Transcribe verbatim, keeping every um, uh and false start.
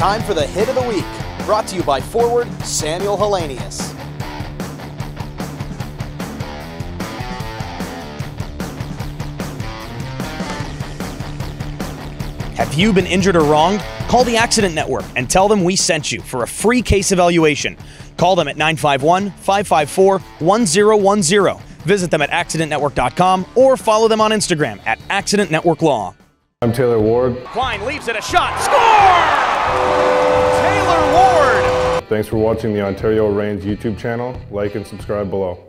time for the hit of the week, brought to you by forward Samuel Helenius. Have you been injured or wronged? Call the Accident Network and tell them we sent you for a free case evaluation. Call them at nine five one, five five four, one zero one zero. Visit them at accident network dot com or follow them on Instagram at Accident Network Law. I'm Taylor Ward. Klein leaves it a shot. Score! Taylor Ward! Thanks for watching the Ontario Reigns YouTube channel. Like and subscribe below.